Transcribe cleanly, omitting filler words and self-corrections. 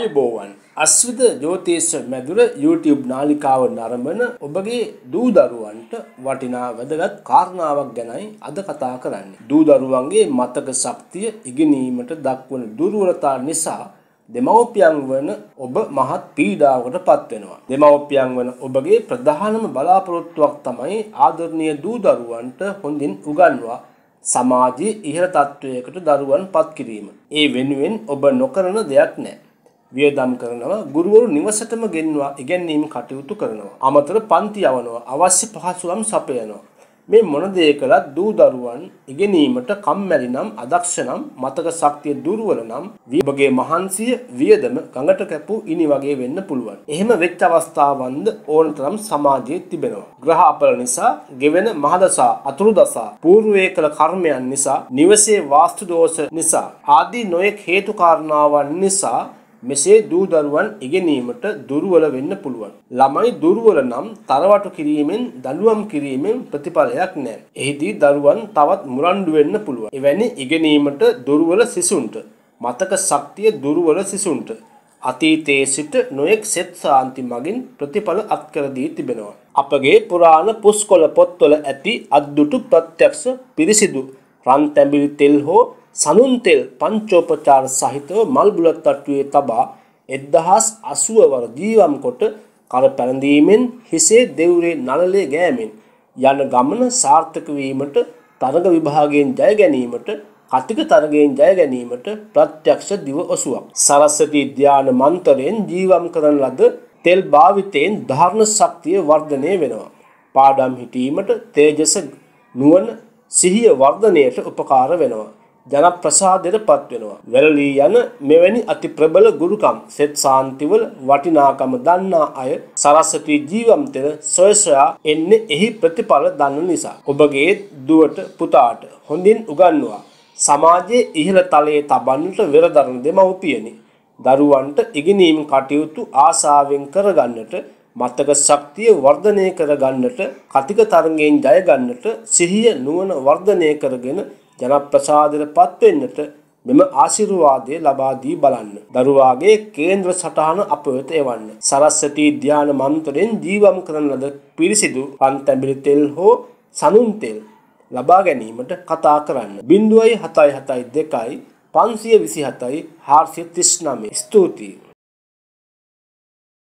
ආයුබෝවන් අස්විද ජෝතිෂ මැදුර YouTube නාලිකාව නරඹන ඔබගේ දූ දරුවන්ට වටිනා වැදගත් කාරණාවක් ගැනයි අද කතා කරන්නේ. දූ දරුවන්ගේ මතක ශක්තිය ඉගෙනීමට දක්වන දුර්වලතා නිසා දෙමව්පියන් වන ඔබ මහත් පීඩාවකට පත් වෙනවා. දෙමව්පියන් වන ඔබගේ ප්‍රධානම බලාපොරොත්තුවක් තමයි ආදරණීය දූ දරුවන්ට හොඳින් උගන්වා සමාජයේ ඉහළ තත්වයකට දරුවන් පත් කිරීම. ඒ වෙනුවෙන් ඔබ නොකරන දෙයක් නැහැ. වියදම් කරනවා, ගුරුවරු නිවසටම ගෙන්වා ඉගැන්වීම කටයුතු කරනවා. අමතර පන්ති යවනවා, අවශ්‍ය පහසුකම් සපයනවා. මේ මොන දේ කළත් දූ දරුවන් ඉගෙනීමට කම්මැලි නම්, අදක්ෂ නම්, මතක ශක්තිය දුර්වල නම් ඔබගේ මහන්සිය වියදම ගඟට කැපූ ඉනි වගේ වෙන්න පුළුවන්. එහෙම වෙච්ච අවස්ථාවන්ද ඕනතරම් සමාජයේ තිබෙනවා. ග්‍රහ අපල නිසා, ගෙවෙන මහදසා, අතුරුදසා, పూర్වයේ කළ කර්මයන් නිසා, නිවසේ වාස්තු දෝෂ නිසා ආදී නොයෙක් හේතු කාරණාවන් නිසා මෙසේ දූ දරුවන් ඉගෙනීමට දුර්වල වෙන්න පුළුවන්. ළමයි දුර්වල නම් තරවටු කිරීමෙන්, දඬුවම් කිරීමෙන් ප්‍රතිඵලයක් නැහැ. එහිදී දරුවන් තවත් මුරණ්ඩු වෙන්න පුළුවන්. එවැනි ඉගෙනීමට දුර්වල සිසුන්ට, මතක ශක්තිය දුර්වල සිසුන්ට අතීතයේ සිට නොයෙක් සෙත් සාන්ති මගින් ප්‍රතිඵල අත්කර දී තිබෙනවා. අපගේ පුරාණ පුස්කොළ පොත්වල ඇති අද්දුටු ප්‍රත්‍යක්ෂ පිරිසිදු රන් තැඹිලි තෙල් හෝ සනුන් තෙල් පංචෝපචාර සහිතව මල් බුලත් තට්ටුවේ තබා 1080 වර ජීවම් කොට කර පැළඳීමෙන් හිසේ දෙවුරේ නළලේ ගෑමෙන් යන ගමන සාර්ථක වීමට, තරග විභාගයෙන් ජය ගැනීමට, කතික තරගයෙන් ජය ගැනීමට ප්‍රත්‍යක්ෂ දිව ඔසුවක්. සරස්වති ධ්‍යාන මන්ත්‍රයෙන් ජීවම් කරන ලද තෙල් භාවිතයෙන් ධාරණ ශක්තිය වර්ධනය වෙනවා. පාඩම් හිටීමට, තේජස, නුවණ, සිහිය වර්ධනයට උපකාර වෙනවා. ජන ප්‍රසාදයට පත් වෙනවා. වැළලී යන මෙවැනි අති ප්‍රබල ගුරුකම් සෙත් සාන්තිවල වටිනාකම දන්නා අය සරස්වති ජීවම් තෙර සොයසොයා එන්නේ එහි ප්‍රතිඵල දන්න නිසා. ඔබගේ දුවට, පුතාට හොඳින් උගන්වා සමාජයේ ඉහළ තලයේ තබන්නට වෙරදරන දෙමව්පියනි, දරුවන්ට ඉගෙනීම් කටයුතු ආසාවෙන් කරගන්නට, මතක ශක්තිය වර්ධනය කරගන්නට, කතික තරඟයෙන් ජය ගන්නට, සිහිය නුවණ වර්ධනය කරගෙන ජන ප්‍රසාදයට පත් වෙන්නට මෙම ආශිර්වාදය ලබා දී බලන්න. දරුවාගේ කේන්ද්‍ර සටහන අප වෙත එවන්න. සරස්වති ධ්‍යාන මන්ත්‍රයෙන් ජීවම් කරන ලද පිරිසිදු රන් තැඹිලි තෙල් හෝ සනුන් තෙල් ලබා ගැනීමට කතා කරන්න. 0.772 527 439. ස්තුතියි.